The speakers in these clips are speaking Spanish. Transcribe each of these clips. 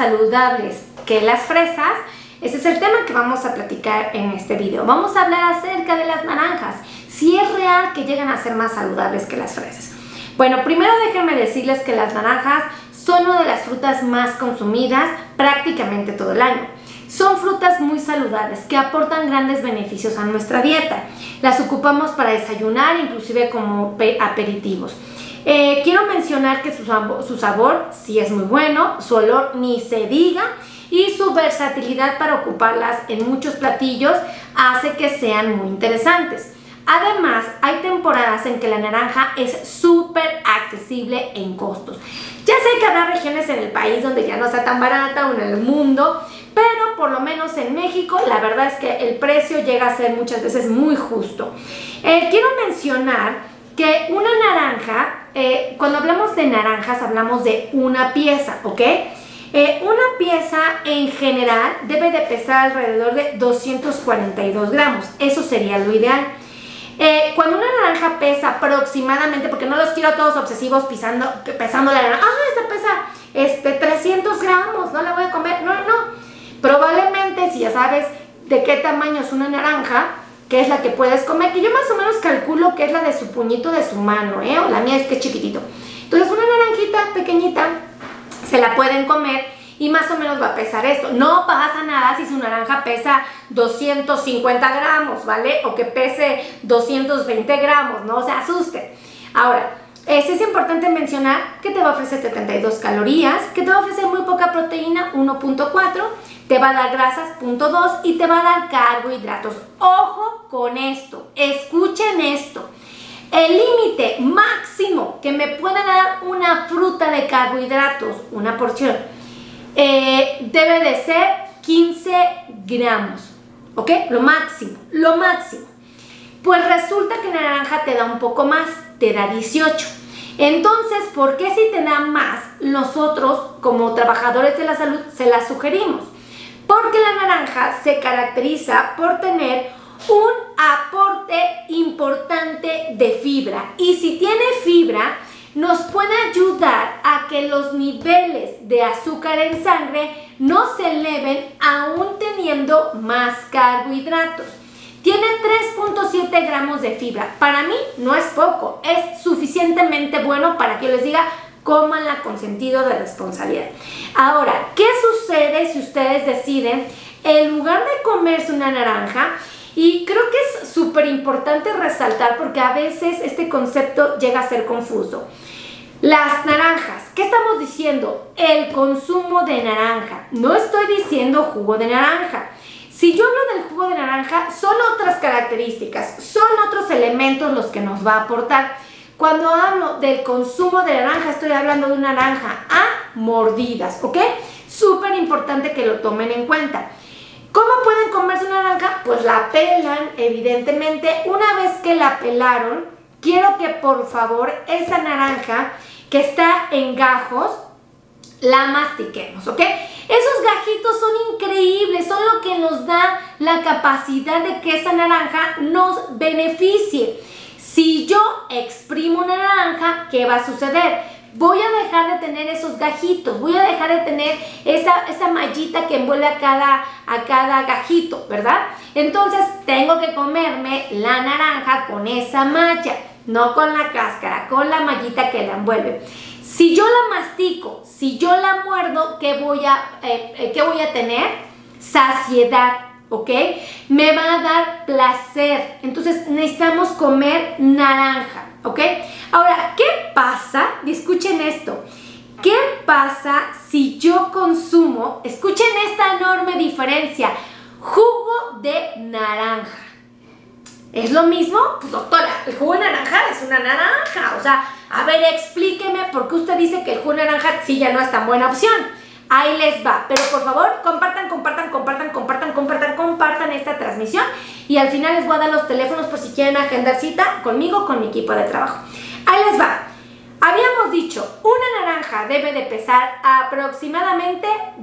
saludables que las fresas, ese es el tema que vamos a platicar en este video. Vamos a hablar acerca de las naranjas, si es real que llegan a ser más saludables que las fresas. Bueno, primero déjenme decirles que las naranjas son una de las frutas más consumidas prácticamente todo el año. Son frutas muy saludables que aportan grandes beneficios a nuestra dieta. Las ocupamos para desayunar, inclusive como aperitivos. Quiero mencionar que su sabor sí es muy bueno, su olor ni se diga, y su versatilidad para ocuparlas en muchos platillos hace que sean muy interesantes. Además, hay temporadas en que la naranja es súper accesible en costos. Ya sé que habrá regiones en el país donde ya no está tan barata o en el mundo, pero por lo menos en México la verdad es que el precio llega a ser muchas veces muy justo. Quiero mencionar que una naranja, cuando hablamos de naranjas hablamos de una pieza, ¿ok? Una pieza en general debe de pesar alrededor de 242 gramos, eso sería lo ideal. Cuando una naranja pesa aproximadamente, porque no los quiero todos obsesivos pesando la naranja, esta pesa 300 gramos, no la voy a comer, no. Probablemente si ya sabes de qué tamaño es una naranja, que es la que puedes comer, que yo más o menos calculo que es la de su puñito de su mano, o la mía es que es chiquitito. Entonces una naranjita pequeñita se la pueden comer y más o menos va a pesar esto. No pasa nada si su naranja pesa 250 gramos, ¿vale? O que pese 220 gramos, no se asusten. Ahora, es importante mencionar que te va a ofrecer 72 calorías, que te va a ofrecer muy poca proteína, 1.4, te va a dar grasas, 0.2, y te va a dar carbohidratos. Ojo con esto, escuchen esto. El límite máximo que me puede dar una fruta de carbohidratos, una porción, debe de ser 15 gramos, ¿ok? Lo máximo. Pues resulta que la naranja te da un poco más, te da 18. Entonces, ¿por qué si te da más? Nosotros, como trabajadores de la salud, se la sugerimos. Porque la naranja se caracteriza por tener un aporte importante de fibra. Y si tiene fibra, nos puede ayudar a que los niveles de azúcar en sangre no se eleven aún teniendo más carbohidratos. Tiene 3.7 gramos de fibra. Para mí no es poco, es suficientemente bueno para que yo les diga cómanla con sentido de responsabilidad. Ahora, ¿qué sucede si ustedes deciden, en lugar de comerse una naranja? Y creo que es súper importante resaltar porque a veces este concepto llega a ser confuso. Las naranjas, ¿qué estamos diciendo? El consumo de naranja. No estoy diciendo jugo de naranja. Si yo hablo del jugo de naranja, son otras características, son otros elementos los que nos va a aportar. Cuando hablo del consumo de naranja, estoy hablando de una naranja a mordidas, ¿ok? Súper importante que lo tomen en cuenta. ¿Cómo pueden comerse una naranja? Pues la pelan, evidentemente. Una vez que la pelaron, quiero que por favor esa naranja que está en gajos, la mastiquemos, ¿ok? Esos gajitos son increíbles, son lo que nos da la capacidad de que esa naranja nos beneficie. Si yo exprimo una naranja, ¿qué va a suceder? Voy a dejar de tener esos gajitos, voy a dejar de tener esa mallita que envuelve a cada gajito, ¿verdad? Entonces tengo que comerme la naranja con esa malla, no con la cáscara, con la mallita que la envuelve. Si yo la mastico, si yo la muerdo, ¿qué voy a tener? Saciedad, ¿ok? Me va a dar placer. Entonces necesitamos comer naranja, ¿ok? Ahora, ¿qué pasa? Y escuchen esto. ¿Qué pasa si yo consumo, escuchen esta enorme diferencia, jugo de naranja? ¿Es lo mismo? Pues doctora, el jugo de naranja es una naranja. O sea, a ver, explíqueme por qué usted dice que el jugo de naranja sí ya no es tan buena opción. Ahí les va. Pero por favor, compartan esta transmisión. Y al final les voy a dar los teléfonos por si quieren agendar cita conmigo, con mi equipo de trabajo. Ahí les va. Habíamos dicho, una naranja debe de pesar aproximadamente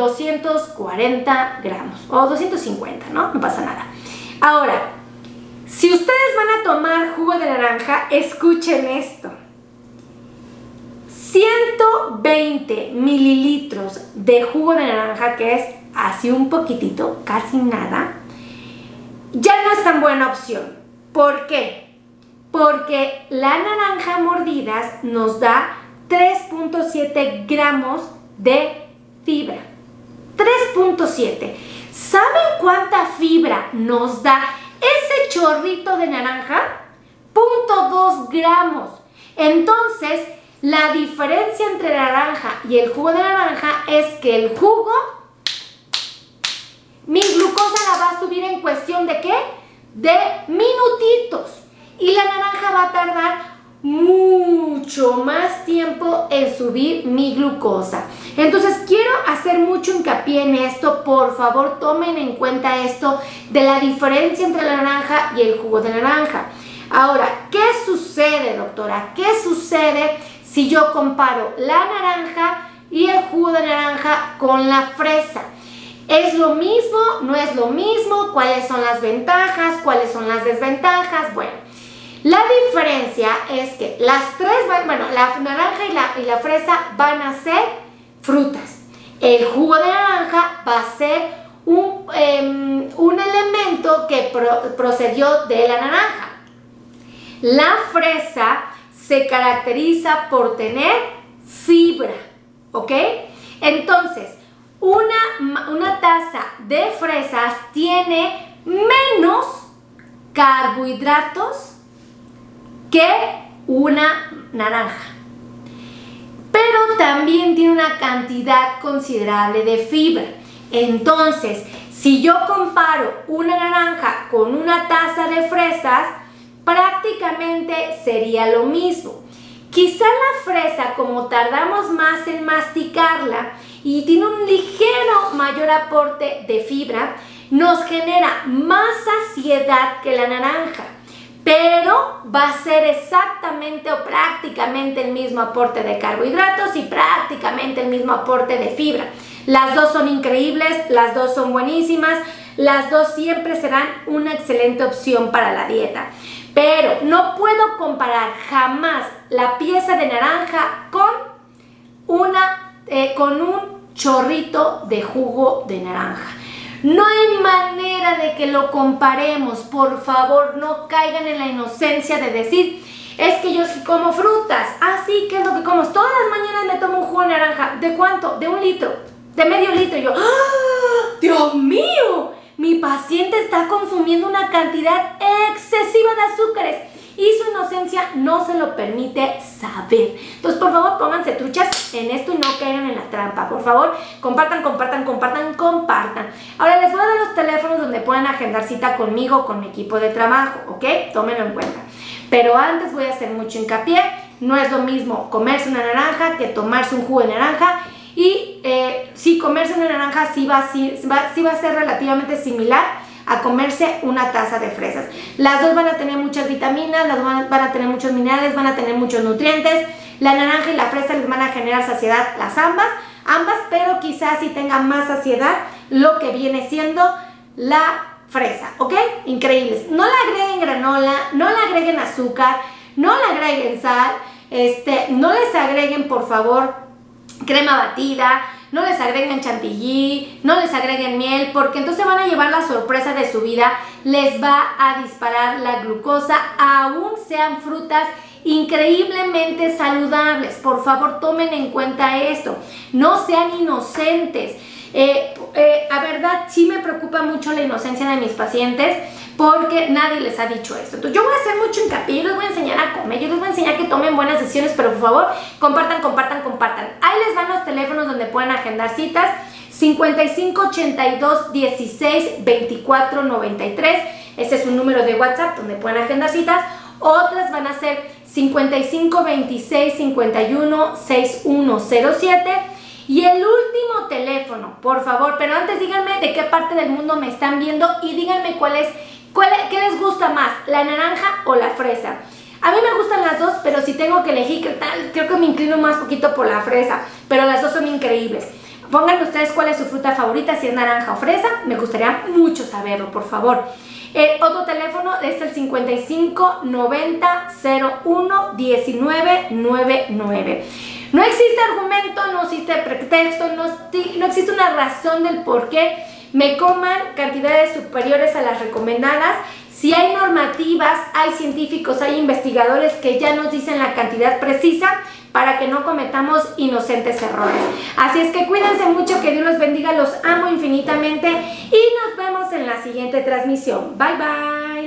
240 gramos. O 250, ¿no? No pasa nada. Ahora, si ustedes van a tomar jugo de naranja, escuchen esto. 120 mililitros de jugo de naranja, que es así un poquitito, casi nada, ya no es tan buena opción. ¿Por qué? Porque la naranja a mordidas nos da 3.7 gramos de fibra. 3.7. ¿Saben cuánta fibra nos da ese chorrito de naranja? 0.2 gramos. Entonces, la diferencia entre la naranja y el jugo de naranja es que el jugo, mi glucosa la va a subir en cuestión de ¿qué? De minutitos. Y la naranja va a tardar mucho más tiempo en subir mi glucosa. Entonces quiero hacer mucho hincapié en esto. Por favor, tomen en cuenta esto de la diferencia entre la naranja y el jugo de naranja. Ahora, ¿qué sucede, doctora? ¿Qué sucede si yo comparo la naranja y el jugo de naranja con la fresa? ¿Es lo mismo? ¿No es lo mismo? ¿Cuáles son las ventajas? ¿Cuáles son las desventajas? Bueno, la diferencia es que las tres, la naranja y la fresa van a ser frutas. El jugo de naranja va a ser un elemento que procedió de la naranja. La fresa se caracteriza por tener fibra, ¿ok? Entonces, una taza de fresas tiene menos carbohidratos que una naranja, pero también tiene una cantidad considerable de fibra. Entonces, si yo comparo una naranja con una taza de fresas, prácticamente sería lo mismo. Quizá la fresa, como tardamos más en masticarla y tiene un ligero mayor aporte de fibra, nos genera más saciedad que la naranja, pero va a ser exactamente o prácticamente el mismo aporte de carbohidratos y prácticamente el mismo aporte de fibra. Las dos son increíbles, las dos son buenísimas, las dos siempre serán una excelente opción para la dieta. Pero no puedo comparar jamás la pieza de naranja con un chorrito de jugo de naranja. No hay manera de que lo comparemos. Por favor, no caigan en la inocencia de decir, es que yo sí como frutas. Ah, sí, ¿qué es lo que como? Todas las mañanas me tomo un jugo de naranja. ¿De cuánto? De 1 litro, de medio litro. Y yo, ¡ah! ¡Dios mío! Mi paciente está consumiendo una cantidad excesiva de azúcares y su inocencia no se lo permite saber. Entonces, por favor, pónganse truchas en esto y no caigan en la trampa. Por favor, compartan. Ahora les voy a dar los teléfonos donde pueden agendar cita conmigo o con mi equipo de trabajo, ¿ok? Tómenlo en cuenta. Pero antes voy a hacer mucho hincapié. No es lo mismo comerse una naranja que tomarse un jugo de naranja. Y si comerse una naranja sí va a ser relativamente similar a comerse una taza de fresas. Las dos van a tener muchas vitaminas, van a tener muchos minerales, van a tener muchos nutrientes. La naranja y la fresa les van a generar saciedad ambas, pero quizás sí tengan más saciedad lo que viene siendo la fresa, ¿ok? Increíbles. No le agreguen granola, no le agreguen azúcar, no le agreguen sal, no les agreguen, por favor, crema batida, no les agreguen chantilly, no les agreguen miel, porque entonces van a llevar la sorpresa de su vida, les va a disparar la glucosa, aún sean frutas increíblemente saludables. Por favor, tomen en cuenta esto, no sean inocentes. A verdad, sí me preocupa mucho la inocencia de mis pacientes, porque nadie les ha dicho esto. Entonces yo voy a hacer mucho hincapié, yo les voy a enseñar a comer, yo les voy a enseñar que tomen buenas decisiones, pero por favor, compartan. Ahí les van los teléfonos donde pueden agendar citas: 55 82 16 24 93. Ese es un número de WhatsApp donde pueden agendar citas. Otras van a ser 55 26 51 6107. Y el último teléfono, por favor, pero antes díganme de qué parte del mundo me están viendo y díganme qué les gusta más, la naranja o la fresa. A mí me gustan las dos, pero si tengo que elegir, creo que me inclino más poquito por la fresa, pero las dos son increíbles. Pónganme ustedes cuál es su fruta favorita, si es naranja o fresa, me gustaría mucho saberlo, por favor. Otro teléfono es el 55 90 01 19 99. No existe argumento, no existe pretexto, no existe una razón del por qué me coman cantidades superiores a las recomendadas. Si hay normativas, hay científicos, hay investigadores que ya nos dicen la cantidad precisa para que no cometamos inocentes errores. Así es que cuídense mucho, que Dios los bendiga, los amo infinitamente y nos vemos en la siguiente transmisión. Bye bye.